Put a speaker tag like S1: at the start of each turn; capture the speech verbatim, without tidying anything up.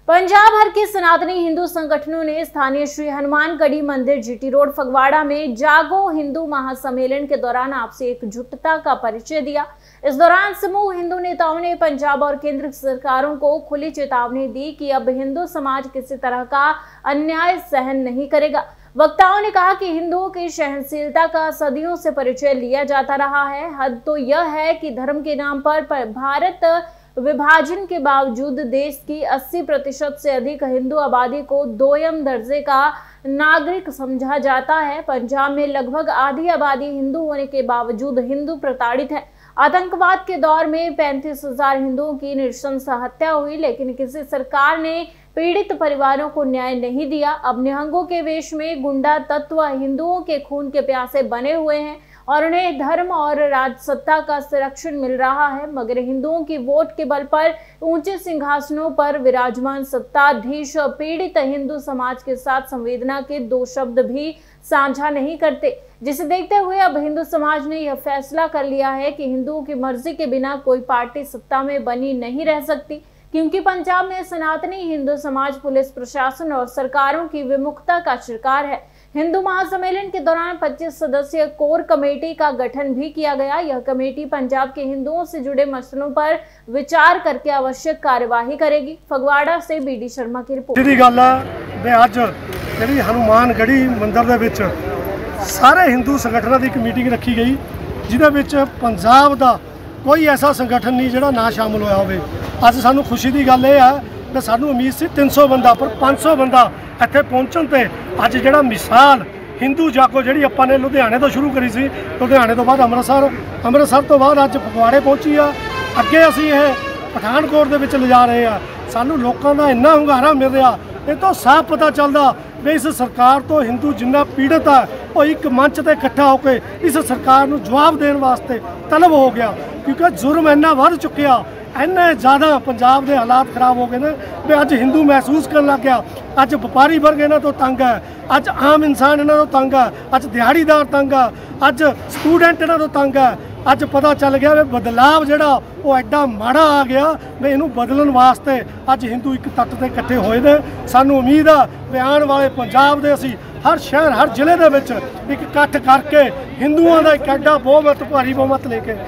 S1: पंजाब भर के सनातनी हिंदू संगठनों ने स्थानीय श्री हनुमानगढ़ी मंदिर जीटी रोड फगवाड़ा में जागो हिंदू महासम्मेलन के दौरान आपसी एकजुटता का परिचय दिया। इस दौरान समूह हिंदू नेताओं ने पंजाब और केंद्र सरकारों को खुली चेतावनी दी कि अब हिंदू समाज किसी तरह का अन्याय सहन नहीं करेगा। वक्ताओं ने कहा कि हिंदुओं की सहनशीलता का सदियों से परिचय लिया जाता रहा है। हद तो यह है कि धर्म के नाम पर भारत विभाजन के बावजूद देश की अस्सी प्रतिशत से अधिक हिंदू आबादी को दोयम दर्जे का नागरिक समझा जाता है। पंजाब में लगभग आधी आबादी हिंदू होने के बावजूद हिंदू प्रताड़ित है। आतंकवाद के दौर में पैंतीस हजार हिंदुओं की नृशंस हत्या हुई, लेकिन किसी सरकार ने पीड़ित परिवारों को न्याय नहीं दिया। अब निहंगों के वेश में गुंडा तत्व हिंदुओं के खून के प्यासे बने हुए हैं और उन्हें धर्म और राजसत्ता का संरक्षण मिल रहा है, मगर हिंदुओं की वोट के बल पर ऊंचे सिंहासनों पर विराजमान सत्ताधीश पीड़ित हिंदू समाज के साथ संवेदना के दो शब्द भी साझा नहीं करते। जिसे देखते हुए अब हिंदू समाज ने यह फैसला कर लिया है कि हिंदुओं की मर्जी के बिना कोई पार्टी सत्ता में बनी नहीं रह सकती, क्योंकि पंजाब में सनातनी हिंदू समाज पुलिस प्रशासन और सरकारों की विमुखता का शिकार है। हिंदू महासम्मेलन के दौरान पच्चीस सदस्यीय कोर कमेटी का गठन भी किया गया। यह कमेटी पंजाब के हिंदुओं से जुड़े मसलों पर विचार करके आवश्यक कार्यवाही करेगी। फगवाड़ा से बी डी शर्मा की रिपोर्ट।
S2: जी गल है अज जी हनुमानगढ़ी मंदिर दे विच सारे हिंदू संगठनों की एक मीटिंग रखी गई, जिहदे पंजाब का कोई ऐसा संगठन नहीं जिहड़ा ना शामिल होया होवे। अज सानू खुशी की गल है कि सानू उम्मीद सी तीन सौ बंदा पर पाँच सौ बंदा इत्थे पहुँचण ते अज जिहड़ा मिसाल हिंदू जागो जिहड़ी आपां ने लुधियाने तो शुरू करी सी, लुधियाने तो बाद अमृतसर, अमृतसर तो बाद अज फगवाड़े पहुंची आ, अगे असीं ये पठानकोट दे विच लिजा रहे आ। सानू लोकां दा इन्ना hungaरा मिल रहा, ये तो साफ पता चलदा भी इस सरकार तो हिंदू जिन्ना पीड़ित है वो एक मंच ते इकट्ठा होकर इस सरकार नूं जवाब देने वास्ते तलब हो गया, क्योंकि जुर्म इन्ना वध चुकिया, इन्ने ज़्यादा पंजाब के हालात खराब हो गए ने भी अज हिंदू महसूस कर लग गया। अज व्यापारी वर्ग इन्हां तो तंग है, अज आम इंसान इन्हां तो तंग है, अज दिहाड़ीदार तंग है, अज स्टूडेंट इन्हां तो तंग है। अज पता चल गया भी बदलाव जिहड़ा वो एडा माड़ा आ गया भी इनू बदलण वास्ते अज हिंदू एक तट ते इकट्ठे होए ने। सानू उम्मीद आ भी आने वाले पंजाब दे असीं हर शहर हर जिले दे विच एक इकट्ठ करके हिंदुओं का एक एडा बहुमत भारी बहुमत लेके